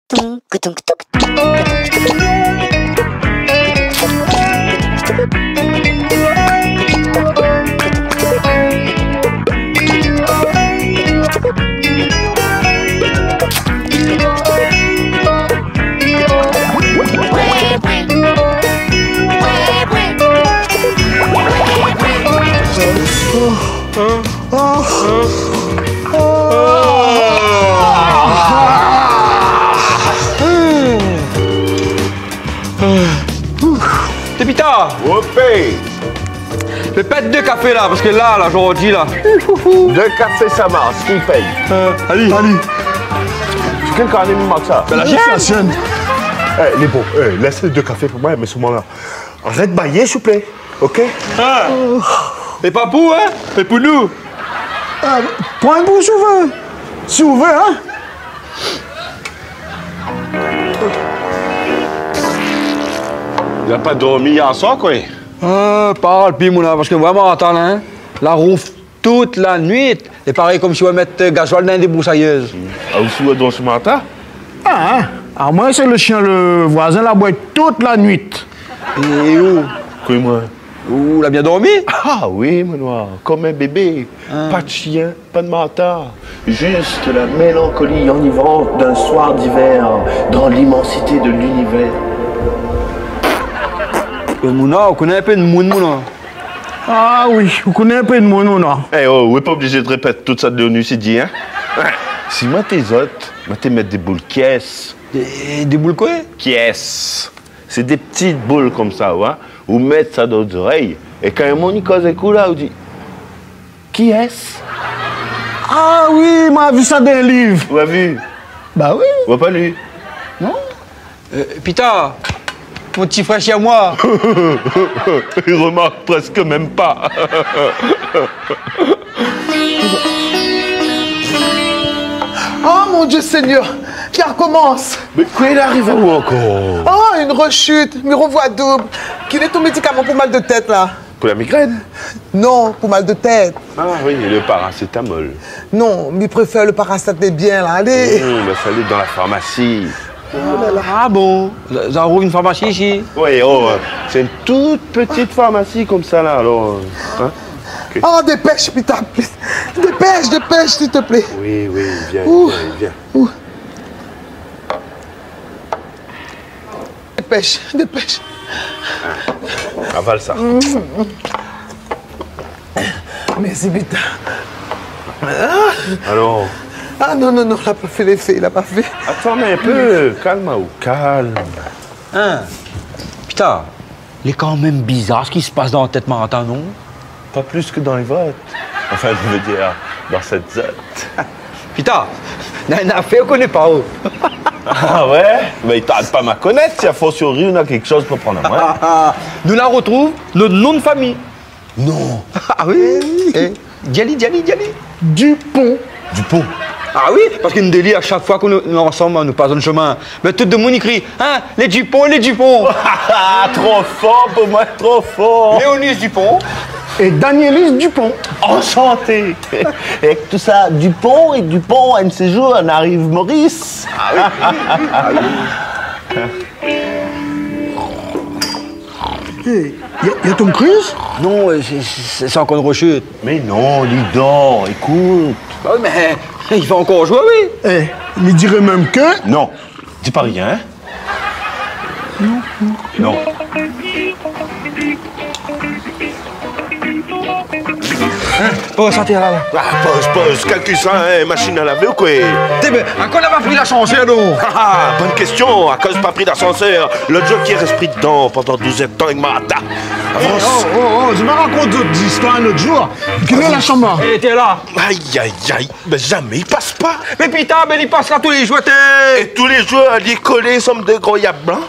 Pépita! Whoopé! Je vais pète 2 cafés là, parce que là, aujourd'hui là. 2 cafés, ça marche. Qui paye? Allez. C'est quel carnet me manque ça? Ben la sienne. Les bons, laissez les 2 cafés pour moi, mais ce moment-là. Arrête de bailler, s'il vous plaît. OK? Et pas pour, hein? Et pour nous. Prends un bout si vous veux. Si vous voulez, hein? Il n'a pas dormi hier soir, quoi? Parle, puis mon parce que vraiment, attends, hein? La rouffe toute la nuit. Et pareil comme si on mettre gasoil dans des broussailleuses. Ah, vous souhaitez dans ce matin? Ah, hein? Alors moi, c'est le chien, le voisin, la boîte toute la nuit. Et où? Quoi, moi? Où, l'a bien dormi? Ah oui, mon noir, comme un bébé. Pas de chien, pas de mentor. Juste la mélancolie enivrante d'un soir d'hiver dans l'immensité de l'univers. Mouna, on connaît un peu de monde, Mouna. Ah oui, vous connaissez un peu de mon nom, non? Eh oh, on n'est pas obligé de répéter tout ça de l'ONU-CD, hein? Si moi t'es autres, moi t'es mettre des boules caisses. Des boules quoi? Caisses. C'est des petites boules comme ça, ouais? Vous mettez ça dans les oreilles. Et quand un monde y cause un coup là, vous dit qui est-ce? Ah oui, m'a vu ça dans un livre. Vous avez vu? Bah oui. Vous n'avez pas lu? Non? Pita, mon petit frère chez moi. Il remarque presque même pas. Oh mon Dieu Seigneur, qui recommence. Mais quoi il arrive à où encore? Oh, une rechute, me revois double. Quel est ton médicament pour mal de tête là? Pour la migraine? Non, pour mal de tête. Ah oui, le paracétamol. Non, mais préfère le paracétamol bien là, allez. Bah, ça allait dans la pharmacie. Ah bon? Ça roule une pharmacie ici? Oui, c'est une toute petite pharmacie comme ça là, alors. Hein? Okay. Oh, dépêche, putain, dépêche, s'il te plaît. Oui, viens. Dépêche. Avale ça. Merci, putain. Alors? Ah non, il n'a pas fait l'effet, il n'a pas fait. Attends, mais un peu, calme. Hein? Putain, il est quand même bizarre ce qui se passe dans la tête Martin, non? Pas plus que dans les votes. Enfin, je veux dire, dans cette zone. Putain, n'a affaire qu'on n'est pas où. Ah ouais? Mais il t'arrête pas à ma connaître, si à fortiori on a quelque chose pour prendre à moi. Nous la retrouve, notre nom de famille. Non. Ah oui? Djali. Dupont. Dupont. Ah oui, parce qu'il nous délie à chaque fois qu'on est ensemble, nous passons le chemin. Mais tout le monde écrit, hein, les Dupont. Trop fort pour moi, trop fort. Léonis Dupont. Et Danielis Dupont. Enchanté. Et tout ça, Dupont, un de ces jours, on arrive Maurice. Y a Tom Cruise? Non, c'est encore une rechute. Mais non, il dort, écoute. Bah oui, mais il va encore jouer, oui. Il dirait même que... Non, dis pas rien. Non. Pas santé là. Pause, calcule ça, hein, machine à laver ou quoi? Mais à quoi n'a pas pris l'ascenseur, non? Bonne question, à cause pas pris d'ascenseur. L'autre jour qui est resté dedans pendant 12 heures de temps avec Martha. Avance. Je me raconte d'autres histoires un autre jour. Quelle est la chambre? Il était là. Aïe, mais jamais il passe pas. Mais putain, mais il passe là tous les jours, Et tous les jours, il est collé comme des gros yaps blancs.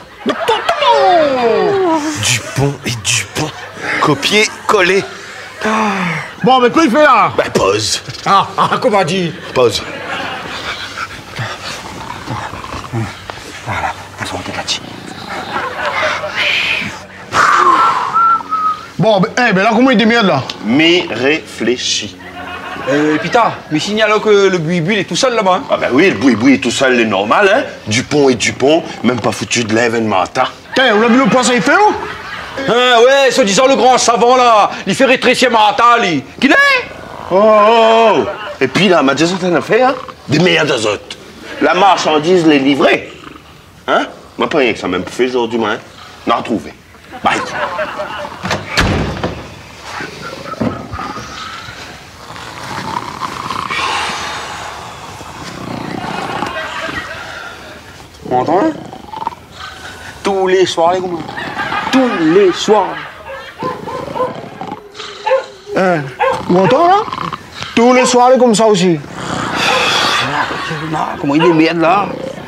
Dupont et Dupont. Copier, coller. Bon, mais quoi il fait là? Bah, pause. comment dit? Pause. Voilà, on s'en là-dessus. Bon, ben là, comment il démerde là? Mais réfléchis. Pita, mais signale que le buis-buis est tout seul là-bas. Hein? Ah ben oui, le boui-boui est tout seul, c'est normal, hein. Dupont et Dupont, même pas foutu de l'événement. Tiens, on a vu le poisson il fait où? Ouais, soi-disant le grand savant là, il fait rétrécir Marata, lui. Qu'il est? Oh. Et puis là, m'a déjà une affaire, des meilleurs des autres. La marchandise, les livrés. Hein? Moi, pas rien que ça, même fait aujourd'hui, moi, hein. On a retrouvé. Bye. On entend hein? Tous les soirs, les gars. Tous les soirs. On entend là? Tous les soirs, comme ça aussi. Comment il démerde là?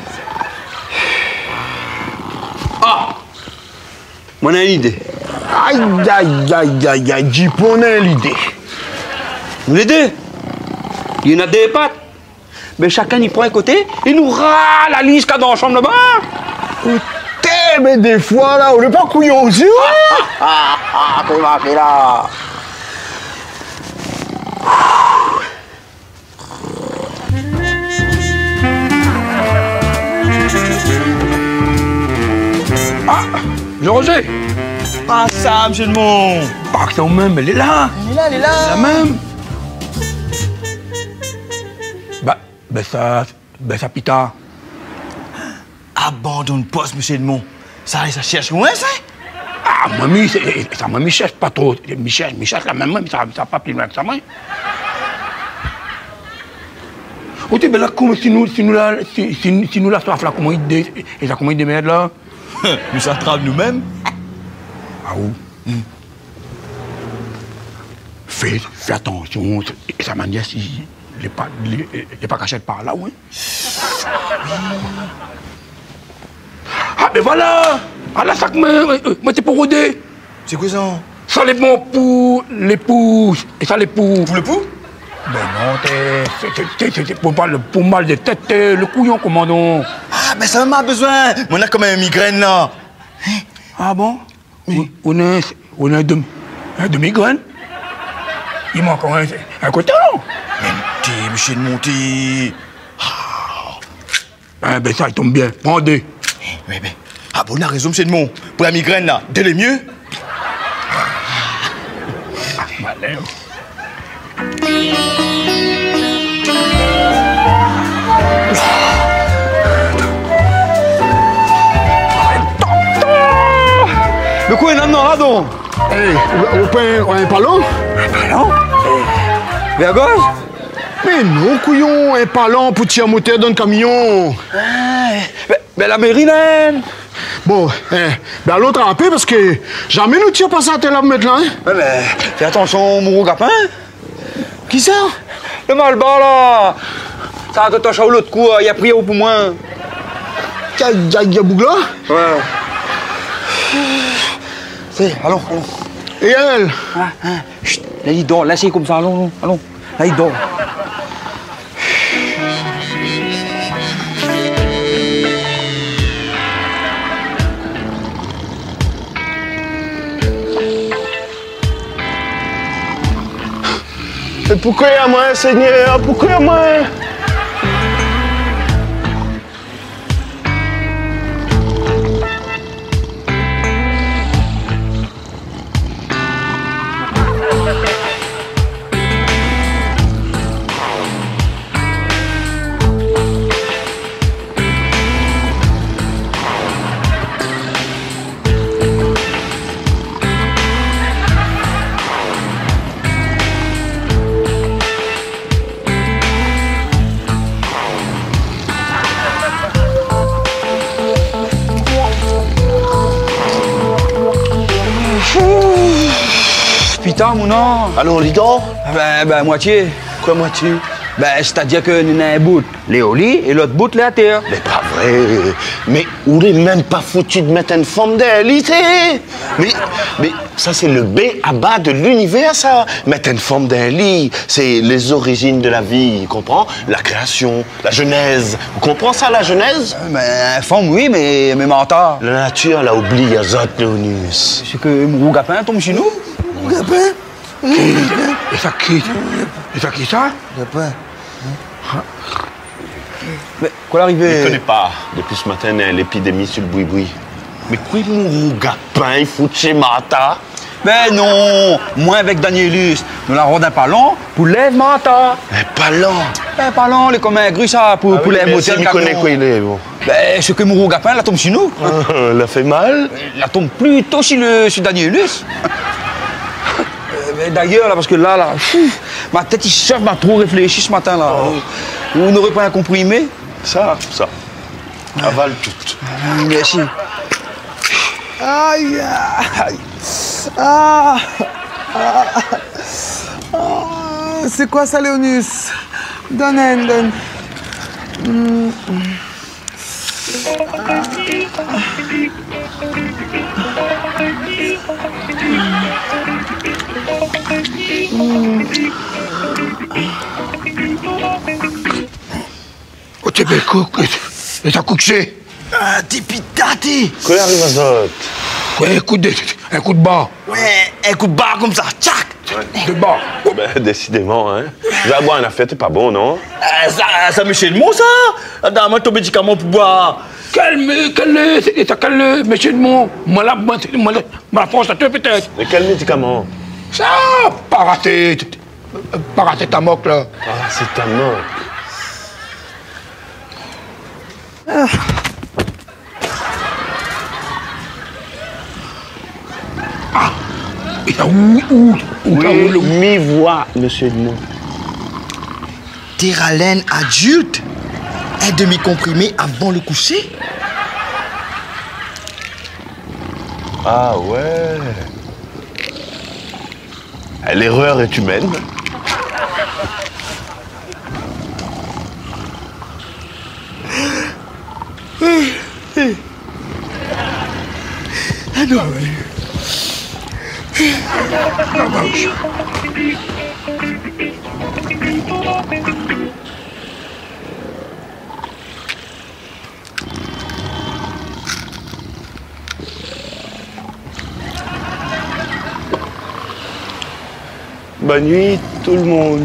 Ah! Moi, j'ai une idée. Aïe, aïe, aïe, aïe, aïe, Dupont a l'idée. Vous l'idée? Il y en a des pattes. Mais chacun y prend un côté et nous râle la liste qu'il y a dans la chambre là-bas. Putain, mais des fois là, on n'est pas couillon aussi, ouais? C'est marqué là. Ah, le Roger. Ah ça, monsieur le monde. Pas que même, elle est là. Elle est là, elle est là. La même. Ben ça pita. Abandonne poste, monsieur le monde. Ça cherche loin, ça? Ah, mamie, ça mamie cherche pas trop. Michel la même, mais ça pas plus loin que ça, moi. Oh, ben là, comment si nous la soif là, comment il démerde là? Nous ça trave nous-mêmes. Ah où? Fais attention, et sa manière si il n'est pas caché par là, oui. Ah, ben voilà! Ah, la sac, moi, c'est pour rôder. C'est quoi ça? Ça, les bons pour l'époux. Et ça, l'époux. Pour le pou? Ben non, c'est pour mal de tête, le couillon, commandant. Ah, ben ça m'a besoin. On a comme une migraine là. Ah bon? Oui. On a un demi-graine. Il manque encore un coton. Mais monsieur de Monty. Ah, ben ça, il tombe bien. Prends deux. Mais ben. Ah bon, on a raison, monsieur de Mont. Pour la migraine là, dès le mieux. Ah, malin. De quoi il en a là donc? On un ballon? Un ballon? Vers gauche? Mais non, couillon, un ballon pour tirer moteur dans le camion. Ben la mérinène. Bon, ben l'autre un peu parce que jamais nous tire pas ça à tel là mettre là. Hein? Ben, fais attention, mon gros capin. Qui ça? Le malbar là. Ça a touché l'autre coup, il a pris au poumon. Y'a Bougla? Ouais. C'est, allons. Et elle? Chut, là il dort, laissez comme ça, allons. Là il dort. Et pourquoi à moi, Seigneur? Pourquoi à moi? Putain, mon nom. Alors, on y dort? Ben, moitié. Quoi, moitié? Ben, c'est-à-dire que nous avons un bout, les au lit, et l'autre bout, les à terre. Mais pas vrai. Mais on n'est même pas foutu de mettre une forme d'élite. Mais ça, c'est le B à bas de l'univers, ça. Mettre une forme d'un lit, c'est les origines de la vie, comprends? La création, la genèse. Vous comprenez ça, la genèse? Ben, forme, oui, mais mental. La nature, elle a oublié Azot Leonus. C'est que mon gros gapin tombe chez nous. Mon gapin? Et ça quitte. Et ça qui ça? Je sais pas. Mais quoi Je l'arrivée? ne connais pas. Depuis ce matin, il y a l'épidémie sur le boui-boui. Mais quoi, mon gapin, il faut chez Mata? Ben non, moi avec Danielus, nous la rendons pas long pour lève Mata. Pas lent. Ben pas long, les comme un gru ça pour les moteurs Il connaît quoi il est, bon. Ben ce que mon gapin, la tombe chez nous. Il a fait mal? La tombe plutôt sur Danielus. D'ailleurs, là, parce que là, ma tête, il chauffe, m'a trop réfléchi ce matin, là. Vous n'aurez pas un comprimé? Ça. Avale tout. Merci. Aïe, aïe. Ah. C'est quoi ça, Léonus? Donne. Oh, t'es bien cook. Et t'as couché? Ah, tipitati. Quoi arrive à Zot? Ouais, un coup de bas. Ouais, un coup de barre comme ça, tchac. De bas. Ben, décidément, hein. J'ai à boire un affaire, t'es pas bon, non? Ça me chez le mot, ça. Dans ton médicament pour boire. Calme, monsieur de mon. Moi, la force à toi, peut-être. Mais quel médicament? Ça, paracétamol, là. Ah, c'est ta mort. Et là, où Oui, mi-voix, monsieur Edmond. Théralène adulte. Un demi-comprimé avant le coucher. Ah ouais. L'erreur est humaine. Bonne nuit, tout le monde.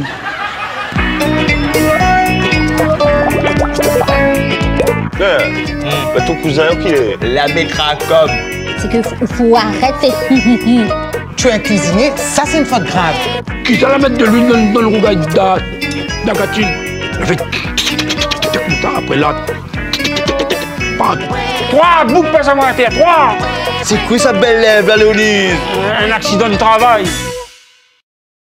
Ton cousin, qui est? La mettra comme. C'est que faut arrêter. Tu es un cuisinier, ça c'est une faute grave. Qui ça la mettre de l'huile dans le rougail d'Agatine? Elle fait comme ça, après là. Trois boucles pas à faire, trois! C'est quoi sa belle lèvre, la Léonise? Un accident du travail.